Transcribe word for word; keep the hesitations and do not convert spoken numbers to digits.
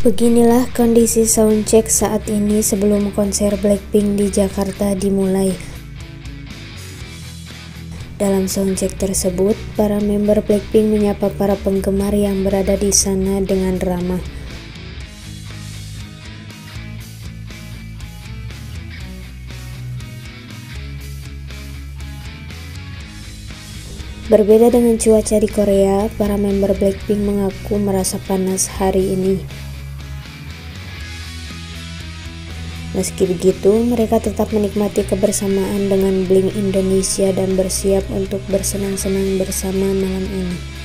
Beginilah kondisi soundcheck saat ini sebelum konser Blackpink di Jakarta dimulai. Dalam soundcheck tersebut, para member Blackpink menyapa para penggemar yang berada di sana dengan ramah. Berbeda dengan cuaca di Korea, para member Blackpink mengaku merasa panas hari ini. Meski begitu, mereka tetap menikmati kebersamaan dengan Blink Indonesia dan bersiap untuk bersenang-senang bersama malam ini.